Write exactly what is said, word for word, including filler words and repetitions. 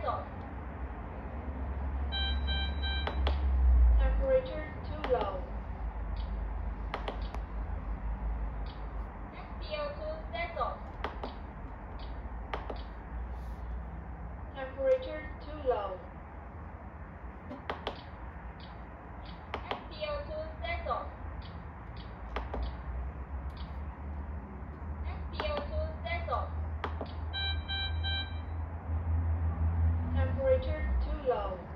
off. Temperature too low. S p O two that's off. Temperature too low. S p O two that's off. S p O two that's off. Temperature too low.